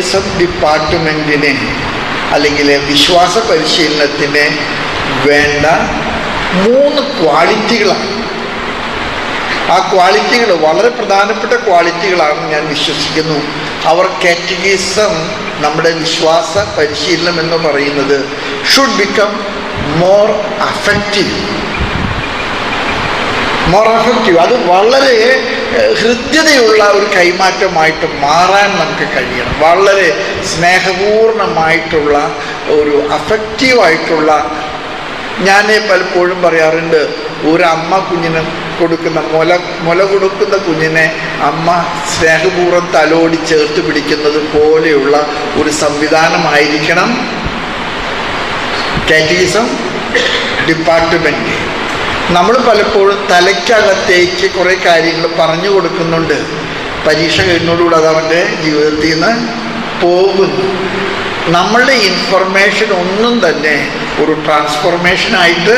Catechism ഡിപ്പാർട്ട്മെൻറ്റിന് അല്ലെങ്കിൽ വിശ്വാസ പരിശീലനത്തിന് വേണ്ട 3 ക്വാളിറ്റികളാണ്. ആ ക്വാളിറ്റികൾ വളരെ പ്രധാനപ്പെട്ട ക്വാളിറ്റികളാണെന്ന് ഞാൻ വിശ്വസിക്കുന്നു. അവർ കാറ്റഗിസം, നമ്മുടെ വിശ്വാസ പരിശീലനം എന്ന് പറയുന്നത് ഷുഡ് ബിക്കം മോർ അഫക്റ്റീവ്. അത് വളരെ ഹൃദ്യതയുള്ള ഒരു കൈമാറ്റമായിട്ട് മാറാൻ നമുക്ക് കഴിയണം. വളരെ സ്നേഹപൂർണമായിട്ടുള്ള ഒരു അഫക്റ്റീവായിട്ടുള്ള, ഞാൻ പലപ്പോഴും പറയാറുണ്ട്, ഒരു അമ്മ കുഞ്ഞിന് കൊടുക്കുന്ന മുല കൊടുക്കുന്ന കുഞ്ഞിനെ അമ്മ സ്നേഹപൂർവ്വം തലോടി ചേർത്ത് പിടിക്കുന്നത് പോലെയുള്ള ഒരു സംവിധാനമായിരിക്കണം കാറ്റഗിസം ഡിപ്പാർട്ട്മെൻറ്റ്. നമ്മൾ പലപ്പോഴും തലയ്ക്കകത്തേക്ക് കുറേ കാര്യങ്ങൾ പറഞ്ഞു കൊടുക്കുന്നുണ്ട്. പരീക്ഷ കഴിഞ്ഞോടുകൂടെ അത് അവൻ്റെ ജീവിതത്തിൽ നിന്ന് പോകുന്നു. നമ്മളുടെ ഇൻഫർമേഷൻ ഒന്നും തന്നെ ഒരു ട്രാൻസ്ഫോർമേഷനായിട്ട്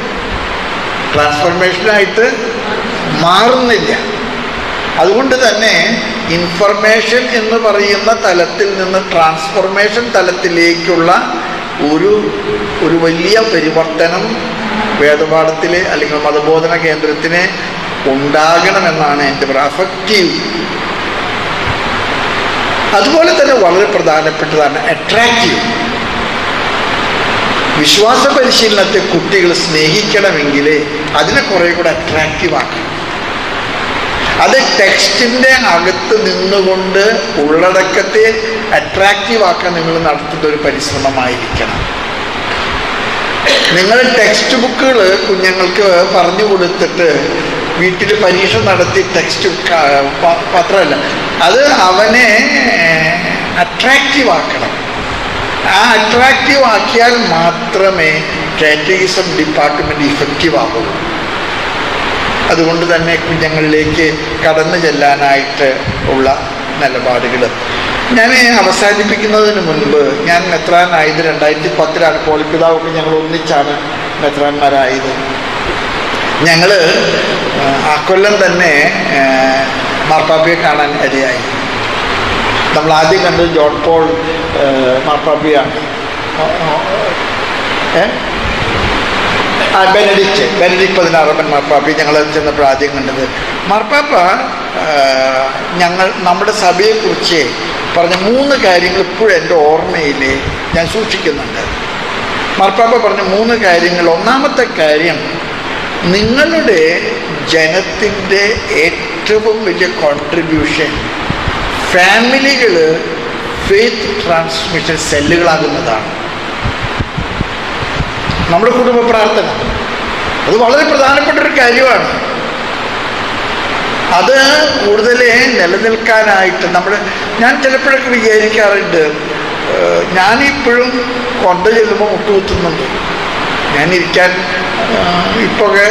മാറുന്നില്ല. അതുകൊണ്ട് തന്നെ ഇൻഫർമേഷൻ എന്ന് പറയുന്ന തലത്തിൽ നിന്ന് ട്രാൻസ്ഫോർമേഷൻ തലത്തിലേക്കുള്ള ഒരു വലിയ പരിവർത്തനം വേദപാഠത്തിൽ അല്ലെങ്കിൽ മതബോധന കേന്ദ്രത്തിന് ഉണ്ടാകണമെന്നാണ് എൻ്റെ അഫക്റ്റീവ്. അതുപോലെ തന്നെ വളരെ പ്രധാനപ്പെട്ടതാണ് അട്രാക്റ്റീവ്. വിശ്വാസ പരിശീലനത്തെ കുട്ടികൾ സ്നേഹിക്കണമെങ്കിൽ അതിനെ കുറേ കൂടെ അട്രാക്റ്റീവ് ആക്കണം. അത് ടെക്സ്റ്റിൻ്റെ അകത്ത് നിന്നുകൊണ്ട് ഉള്ളടക്കത്തെ അട്രാക്റ്റീവ് ആക്കാൻ നിങ്ങൾ നടത്തുന്ന ഒരു പരിശ്രമമായിരിക്കണം. നിങ്ങൾ ടെക്സ്റ്റ് ബുക്കുകൾ കുഞ്ഞുങ്ങൾക്ക് പറഞ്ഞു കൊടുത്തിട്ട് വീട്ടിൽ പരീക്ഷ നടത്തി ടെക്സ്റ്റ് പത്രമല്ല, അത് അവനെ അട്രാക്റ്റീവ് ആക്കണം. ആ അട്രാക്റ്റീവ് ആക്കിയാൽ മാത്രമേ കാറ്റഗിസം ഡിപ്പാർട്ട്മെൻറ്റ് ഇഫക്റ്റീവ് ആകുള്ളൂ. അതുകൊണ്ട് തന്നെ കുഞ്ഞുങ്ങളിലേക്ക് കടന്നു ചെല്ലാനായിട്ട് ഉള്ള നിലപാടുകൾ ഞാൻ അവസാനിപ്പിക്കുന്നതിന് മുൻപ്, ഞാൻ മെത്രാനായത് 2010 പോളിപ്പിതാവൊക്കെ ഞങ്ങൾ ഒന്നിച്ചാണ് മെത്രാന്മാരായത്. ഞങ്ങൾ ആ കൊല്ലം തന്നെ മാർപ്പാപ്പയെ കാണാൻ ഇടയായി. നമ്മൾ ആദ്യം കണ്ടത് ജോൺ പോൾ മാർപ്പാപ്പയാണ്. ബെനഡിക്റ്റ് 16 മാർപ്പാപ്പയെ ഞങ്ങൾ ചെന്നപ്പോൾ ആദ്യം കണ്ടത്. മാർപ്പാപ്പ നമ്മുടെ സഭയെക്കുറിച്ച് പറഞ്ഞ 3 കാര്യങ്ങൾ ഇപ്പോഴും എൻ്റെ ഓർമ്മയിൽ ഞാൻ സൂക്ഷിക്കുന്നുണ്ട്. മാർപ്പാപ്പ പറഞ്ഞ 3 കാര്യങ്ങൾ. ഒന്നാമത്തെ കാര്യം, നിങ്ങളുടെ ജനത്തിൻ്റെ ഏറ്റവും വലിയ കോൺട്രിബ്യൂഷൻ ഫാമിലികൾ ഫെയ്ത്ത് ട്രാൻസ്മിഷൻ സെല്ലുകളാകുന്നതാണ്. നമ്മുടെ കുടുംബ പ്രാർത്ഥന അത് വളരെ പ്രധാനപ്പെട്ടൊരു കാര്യമാണ്. അത് കൂടുതൽ നിലനിൽക്കാനായിട്ട് ഞാൻ ചിലപ്പോഴൊക്കെ വിചാരിക്കാറുണ്ട്, ഞാനിപ്പോഴും കൊണ്ട ചെല്ലുമ്പോൾ മുട്ടുകുത്തുന്നുണ്ട്. ഞാനിരിക്കാൻ ഇപ്പൊക്കെ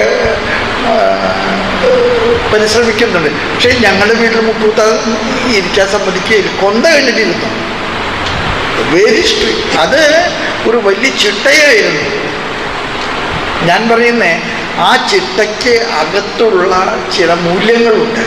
പരിശ്രമിക്കുന്നുണ്ട്. പക്ഷേ ഞങ്ങളുടെ വീട്ടിൽ മുട്ടുകുത്താൻ ഇരിക്കാൻ സമ്മതിക്കുകയില്ല. കൊന്ത കഴിഞ്ഞിട്ടിരുന്നു. Very strict. അത് ഒരു വലിയ ചിട്ടയായിരുന്നു. ഞാൻ പറയുന്നേ, ആ ചിട്ടയ്ക്ക് അകത്തുള്ള ചില മൂല്യങ്ങളുണ്ട്.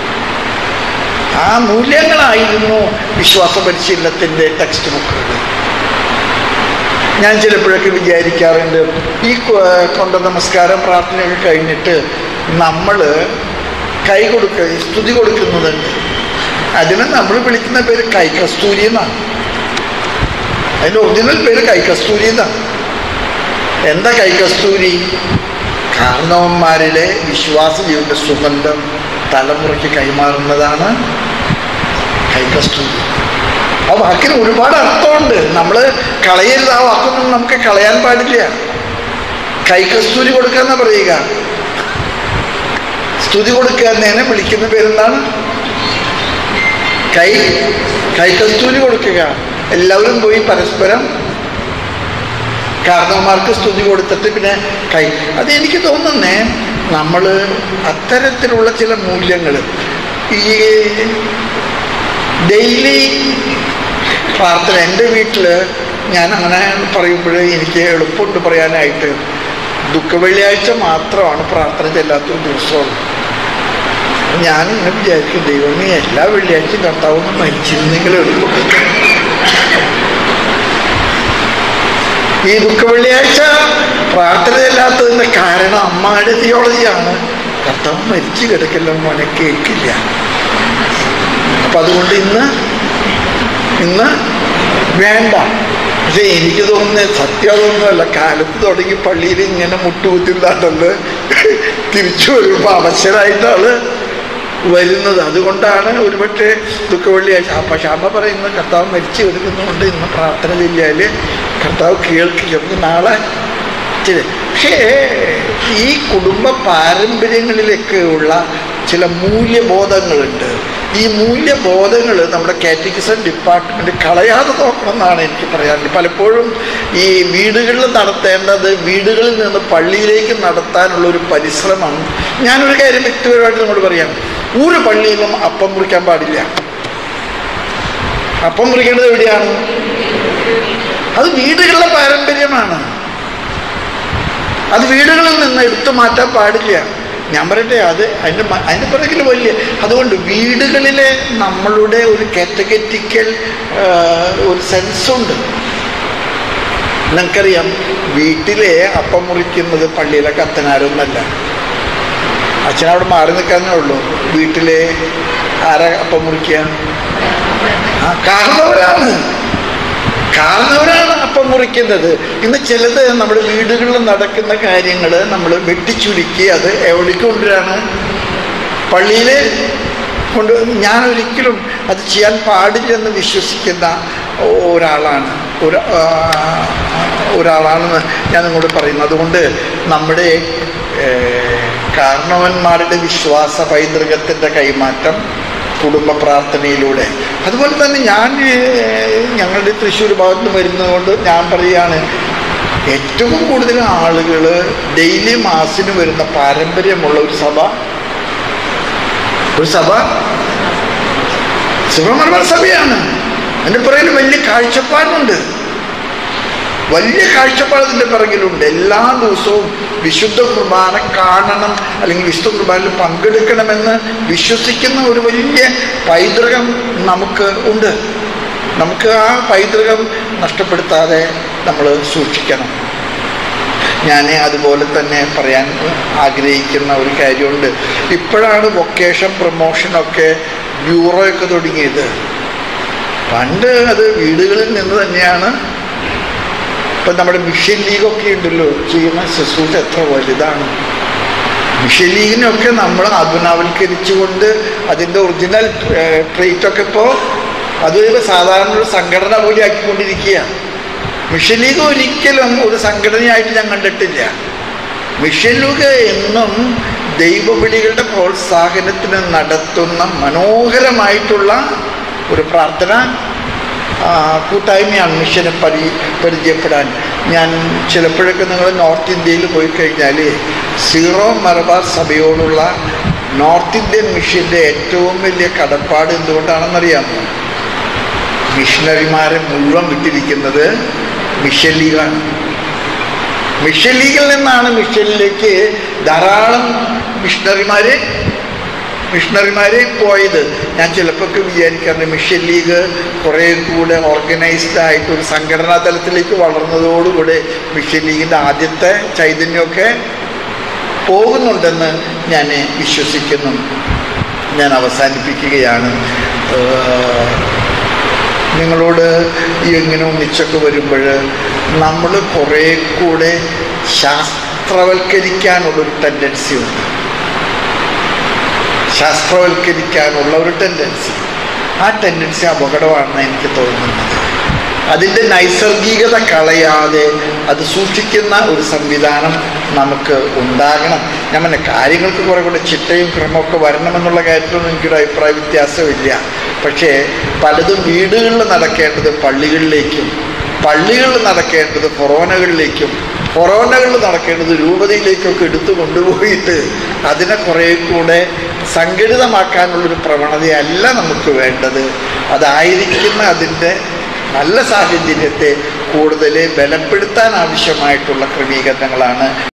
ആ മൂല്യങ്ങളായിരുന്നു വിശ്വാസ പരിശീലനത്തിൻ്റെ ടെക്സ്റ്റ് ബുക്കുകൾ. ഞാൻ ചിലപ്പോഴൊക്കെ വിചാരിക്കാറുണ്ട്, ഈ കൊണ്ട നമസ്കാരം പ്രാർത്ഥനയൊക്കെ കഴിഞ്ഞിട്ട് നമ്മൾ സ്തുതി കൊടുക്കുന്നതുണ്ട്. അതിന് നമ്മൾ വിളിക്കുന്ന പേര് കൈകസ്തൂരി എന്നാണ്. അതിൻ്റെ ഒറിജിനൽ പേര് കൈകസ്തൂരി എന്നാണ്. എന്താ കൈകസ്തൂരി? കാരണവന്മാരിലെ വിശ്വാസ ജീവിതത്തിന്റെ സുഗന്ധം തലമുറയ്ക്ക് കൈമാറുന്നതാണ് കൈകസ്തൂരി. ആ വാക്കിന് ഒരുപാട് അർത്ഥമുണ്ട്. നമ്മൾ കളയരുത്. ആ വാക്കൊന്നും നമുക്ക് കളയാൻ പാടില്ല. കൈകസ്തൂരി കൊടുക്കുക എന്നാ പറയുക. സ്തുതി കൊടുക്കുക എന്നതിനെ വിളിക്കുന്ന പേരെന്താണ്? കൈകസ്തൂരി കൊടുക്കുക. എല്ലാവരും പോയി പരസ്പരം കാരണവന്മാർക്ക് സ്തുതി കൊടുത്തിട്ട് പിന്നെ അതെനിക്ക് തോന്നുന്നേ, നമ്മൾ അത്തരത്തിലുള്ള ചില മൂല്യങ്ങൾ ഈ ഡെയിലി പ്രാർത്ഥന, എൻ്റെ വീട്ടിൽ ഞാൻ അങ്ങനെ പറയുമ്പോൾ എനിക്ക് എളുപ്പമുണ്ട് പറയാനായിട്ട്. ദുഃഖവെള്ളിയാഴ്ച മാത്രമാണ് പ്രാർത്ഥന ചെല്ലാത്തൊരു ദിവസമുള്ളൂ. ഞാനിങ്ങനെ വിചാരിക്കും, ദൈവമേ എല്ലാ വെള്ളിയാഴ്ചയും കർത്താവൊന്നും മരിച്ചിരുന്നെങ്കിൽ എളുപ്പം ഈ ദുഃഖവെള്ളിയാഴ്ച പ്രാർത്ഥനയില്ലാത്തതിൻ്റെ കാരണം അമ്മയുടെ തിയോളജിയാണ്. കർത്താവ് മരിച്ചു കിടക്കല്ലോ മോനെ, കേൾക്കില്ല. അപ്പം അതുകൊണ്ട് ഇന്ന് വേണ്ട. പക്ഷെ എനിക്ക് തോന്നുന്നത് സത്യം അതൊന്നുമല്ല. കാലത്ത് തുടങ്ങി പള്ളിയിൽ ഇങ്ങനെ മുട്ടുകുത്തില്ലാണ്ടത് തിരിച്ചു വരുമ്പോൾ അവശരായിട്ടാണ് വരുന്നത്. അതുകൊണ്ടാണ് ഒരുപക്ഷെ ദുഃഖവെള്ളിയാഴ്ച. പക്ഷെ അമ്മ പറയുന്നത് കർത്താവ് മരിച്ചു കിടക്കുന്നതുകൊണ്ട് ഇന്ന് പ്രാർത്ഥന ചെല്ലിയാൽ കർത്താവ് കേൾക്കില്ല, നമുക്ക് നാളെ. പക്ഷേ ഈ കുടുംബ പാരമ്പര്യങ്ങളിലേക്കുള്ള ചില മൂല്യബോധങ്ങളുണ്ട്. ഈ മൂല്യബോധങ്ങൾ നമ്മുടെ കാറ്റഗിസം ഡിപ്പാർട്ട്മെൻറ്റ് കളയാതെ നോക്കണമെന്നാണ് എനിക്ക് പറയാനുള്ളത്. പലപ്പോഴും ഈ വീടുകളിൽ നടത്തേണ്ടത് വീടുകളിൽ നിന്ന് പള്ളിയിലേക്ക് നടത്താനുള്ളൊരു പരിശ്രമം. ഞാനൊരു കാര്യം വ്യക്തിപരമായിട്ട് നമ്മോട് പറയാം, ഒരു പള്ളിയിലും അപ്പം മുറിക്കാൻ പാടില്ല. അപ്പം മുറിക്കേണ്ടത് എവിടെയാണ്? അത് വീടുകളിലെ പാരമ്പര്യമാണ്. അത് വീടുകളിൽ നിന്ന് എടുത്തു മാറ്റാൻ പാടില്ല. ഞാൻ പറയട്ടെ, അതിൻ്റെ പിറകിൽ വലിയ. അതുകൊണ്ട് വീടുകളിലെ നമ്മളുടെ ഒരു കാറ്റഗറ്റിക്കൽ ഒരു സെൻസുണ്ട്. നിങ്ങൾക്കറിയാം, വീട്ടിലെ അപ്പം മുറിക്കുന്നത് പള്ളിയിലെ കത്തനാരൊന്നല്ല. അച്ഛനവിടെ മാറി നിൽക്കാനേ ഉള്ളൂ. വീട്ടിലെ ആരാ അപ്പം മുറിക്കുക? കാരണവരാണ് അപ്പം മുറിക്കുന്നത്. ഇന്ന് ചിലത് നമ്മുടെ വീടുകളിൽ നടക്കുന്ന കാര്യങ്ങൾ നമ്മൾ വെട്ടിച്ചുരുക്കി അത് എവിടേക്ക് കൊണ്ടുവരാണ്? പള്ളിയിൽ കൊണ്ട്. ഞാൻ ഒരിക്കലും അത് ചെയ്യാൻ പാടില്ലെന്ന് വിശ്വസിക്കുന്ന ഒരാളാണെന്ന് ഞാൻ നിങ്ങളോട് പറയുന്നു. അതുകൊണ്ട് നമ്മുടെ കാരണവന്മാരുടെ വിശ്വാസ പൈതൃകത്തിൻ്റെ കൈമാറ്റം കുടുംബ പ്രാർത്ഥനയിലൂടെ. അതുപോലെ തന്നെ ഞങ്ങളുടെ തൃശ്ശൂർ ഭാഗത്ത് നിന്ന് വരുന്നതുകൊണ്ട് ഞാൻ പറയുകയാണ്, ഏറ്റവും കൂടുതൽ ആളുകൾ ഡെയിലി മാസിന് വരുന്ന പാരമ്പര്യമുള്ള ഒരു സഭ സുബ്രഹ്മണ്യ സഭയാണ്. അതിൻ്റെ പിറകിൽ വലിയ കാഴ്ചപ്പാടുണ്ട്. വലിയ കാഴ്ചപ്പാടത്തിൻ്റെ പിറകിലുണ്ട്. എല്ലാ ദിവസവും വിശുദ്ധ കുർബാന കാണണം, അല്ലെങ്കിൽ വിശുദ്ധ കുർബാനയിൽ പങ്കെടുക്കണമെന്ന് വിശ്വസിക്കുന്ന ഒരു വലിയ പൈതൃകം നമുക്ക് ഉണ്ട്. നമുക്ക് ആ പൈതൃകം നഷ്ടപ്പെടുത്താതെ നമ്മൾ സൂക്ഷിക്കണം. ഞാൻ അതുപോലെ തന്നെ പറയാൻ ആഗ്രഹിക്കുന്ന ഒരു കാര്യമുണ്ട്. ഇപ്പോഴാണ് വൊക്കേഷൻ പ്രൊമോഷനൊക്കെ ബ്യൂറോയൊക്കെ തുടങ്ങിയത്. പണ്ട് അത് വീടുകളിൽ നിന്ന് തന്നെയാണ്. ഇപ്പം നമ്മുടെ മിഷൻ ലീഗൊക്കെ ഉണ്ടല്ലോ, ചെയ്യുന്ന ശുശ്രൂഷ എത്ര വലുതാണ്. മിഷൻ ലീഗിനൊക്കെ നമ്മൾ ആധുനാവൽക്കരിച്ചുകൊണ്ട് അതിൻ്റെ ഒറിജിനൽ ട്രീറ്റൊക്കെ ഇപ്പോൾ അതൊരു സാധാരണ ഒരു സംഘടന പോലെ ആക്കിക്കൊണ്ടിരിക്കുക. മിഷൻ ലീഗ് ഒരിക്കലും ഒരു സംഘടനയായിട്ട് ഞാൻ കണ്ടിട്ടില്ല. മിഷൻ ലീഗ് എന്നും ദൈവവിളികളുടെ പ്രോത്സാഹനത്തിന് നടത്തുന്ന മനോഹരമായിട്ടുള്ള ഒരു പ്രാർത്ഥന കൂട്ടായ്മയാണ് മിഷനെ പരിചയപ്പെടാൻ. ഞാൻ ചിലപ്പോഴൊക്കെ നിങ്ങൾ നോർത്ത് ഇന്ത്യയിൽ പോയി കഴിഞ്ഞാൽ സീറോ മലബാർ സഭയോടുള്ള നോർത്ത് ഇന്ത്യൻ മിഷൻ്റെ ഏറ്റവും വലിയ കടപ്പാട് എന്തുകൊണ്ടാണെന്നറിയാമോ? മിഷണറിമാരെ മുഴുവൻ വിട്ടിരിക്കുന്നത് മിഷൻ ലീഗാണ്. മിഷൻ ലീഗിൽ നിന്നാണ് മിഷനിലേക്ക് ധാരാളം മിഷണറിമാരെ പോയത്. ഞാൻ ചിലപ്പോൾ വിചാരിക്കാറുണ്ട്, മിഷൻ ലീഗ് കുറേ കൂടെ ഓർഗനൈസ്ഡ് ആയിട്ട് ഒരു സംഘടനാ തലത്തിലേക്ക് വളർന്നതോടുകൂടി മിഷൻ ലീഗിൻ്റെ ആദ്യത്തെ ചൈതന്യമൊക്കെ പോകുന്നുണ്ടെന്ന് ഞാൻ വിശ്വസിക്കുന്നു. ഞാൻ അവസാനിപ്പിക്കുകയാണ്. നിങ്ങളോട് ഇങ്ങനെ ഒന്നിച്ചൊക്കെ വരുമ്പോൾ നമ്മൾ കുറേ കൂടെ ശാസ്ത്രവൽക്കരിക്കാനുള്ളൊരു ടെൻഡൻസി ഉണ്ട്. ശാസ്ത്രവൽക്കരിക്കാനുള്ള ഒരു ടെൻഡൻസി, ആ ടെൻഡൻസി അപകടമാണെന്ന് എനിക്ക് തോന്നുന്നത്. അതിൻ്റെ നൈസർഗികത കളയാതെ അത് സൂക്ഷിക്കുന്ന ഒരു സംവിധാനം നമുക്ക് ഉണ്ടാകണം. ഞാൻ പറഞ്ഞ കാര്യങ്ങൾക്ക് കുറേ കൂടെ ചിട്ടയും ക്രമമൊക്കെ വരണമെന്നുള്ള കാര്യത്തിലൊന്നും എനിക്കൊരു അഭിപ്രായ വ്യത്യാസമില്ല. പക്ഷേ പലതും വീടുകളിൽ നടക്കേണ്ടത് പള്ളികളിലേക്കും, പള്ളികളിൽ നടക്കേണ്ടത് ഫൊറോനകളിൽ നടക്കേണ്ടത് രൂപതയിലേക്കൊക്കെ എടുത്തു കൊണ്ടുപോയിട്ട് അതിനെ കുറേ കൂടെ സംഘടിതമാക്കാനുള്ളൊരു പ്രവണതയല്ല നമുക്ക് വേണ്ടത്. അതായിരിക്കുന്ന അതിൻ്റെ നല്ല സാഹചര്യത്തെ കൂടുതൽ ബലപ്പെടുത്താൻ ആവശ്യമായിട്ടുള്ള ക്രമീകരണങ്ങളാണ്